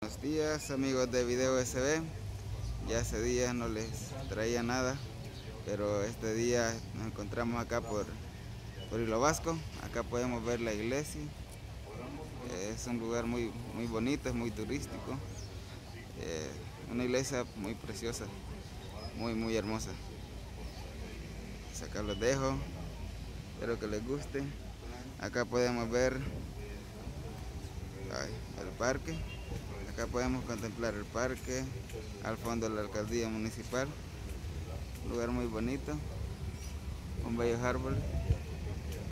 Buenos días amigos de Video SB. Ya hace días no les traía nada, pero este día nos encontramos acá por Hilo Vasco. Acá podemos ver la iglesia. Es un lugar muy bonito, es muy turístico. Una iglesia muy preciosa, muy hermosa. Pues acá los dejo, espero que les guste. Acá podemos ver el parque. Acá podemos contemplar el parque, al fondo la alcaldía municipal. Un lugar muy bonito, con bellos árboles.